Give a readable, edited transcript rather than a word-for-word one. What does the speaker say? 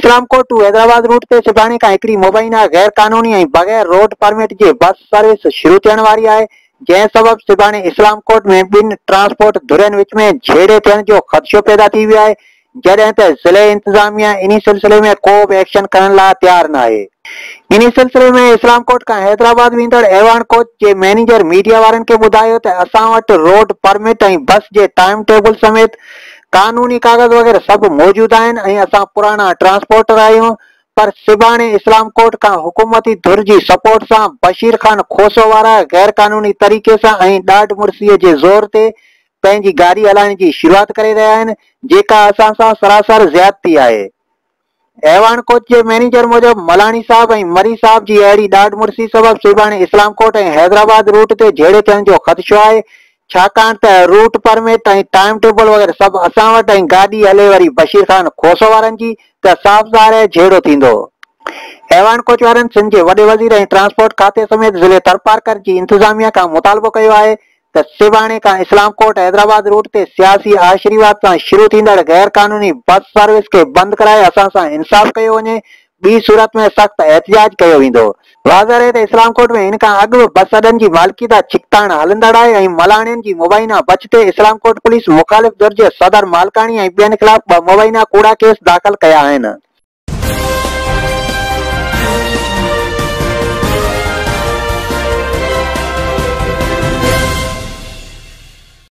Islam coat to Hyderabad route ते सुभाणे खां हिकिड़ी मुबैना गैर कानूनी ऐं बगैर रोड परमिट जे बस सर्विस शुरू थियण वारी आहे, जंहिं सबब सुभाणे इस्लाम कोट में ॿिनि ट्रांसपोर्ट धुरियुनि विच में झेड़े थियण जो ख़दशो पैदा थी वियो आहे, जॾहिं त ज़िले इंतज़ामिया इन सिलसिले में को बि एक्शन करण लाइ तयार न आहे। इन सिलसिले में इस्लाम कोट खां हैदराबाद वेंदड़ एवान कोच जे मैनेजर मीडिया वारनि खे ॿुधायो त असां वटि रोड परमिट ऐं बस जे टाइम टेबल समेत कानूनी कागज़ वग़ैरह सब मौजूद आहिनि ऐं असां पुराना ट्रांसपोर्टर आहियूं, पर सुभाणे इस्लाम कोट खां हुकूमती धुर जी सपोर्ट सां बशीर खान खोसो वारा गैर कानूनी तरीक़े सां ऐं ॾाढ मुड़सीअ जे ज़ोर ते पंहिंजी गाॾी हलाइण जी शुरूआत करे रहिया आहिनि, जेका असां सां सरासर ज़्यादती आहे। एवान कोच जे मैनेजर मूजिब मलानी साहब ऐं मरी साहब जी अहिड़ी ॾाढ मुड़सी सबब सुभाणे इस्लाम कोट ऐं हैदराबाद रूट ते झेड़े थियण जो ख़दशो आहे, छाकाणि त रूट परमिट ऐं टाइम टेबल वग़ैरह सभु असां वटि ऐं गाॾी हले वरी बशीर खान खोसो वारनि जी, त साफ़ ज़ाहिर आहे झेड़ो थींदो। एवान कोच वारनि सिंध जे वॾे वज़ीर ऐं ट्रांसपोर्ट खाते समेत ज़िले थरपारकर जी इंतज़ामिया खां मुतालबो कयो आहे त सुभाणे खां इस्लाम कोट हैदराबाद रूट ते सियासी आशीर्वाद सां शुरू थींदड़ गैर कानूनी बस सर्विस खे बंदि कराए असां सां इंसाफ़ कयो वञे, ॿी सूरत में सख़्त एहतिजाज कयो वेंदो। वाज़ह आहे त इस्लाम कोट में हिन खां अॻु बस अॾनि जी मालिकियत छिकताण हलंदड़ आहे ऐं मलाणियुनि जी मुबैना बच ते इस्लाम कोट पुलिस मुख़ालिफ़ धुर जे सदर मालकाणी ऐं ॿियनि ख़िलाफ़ 2 मुबैना कूड़ा केस दाख़िल कया आहिनि।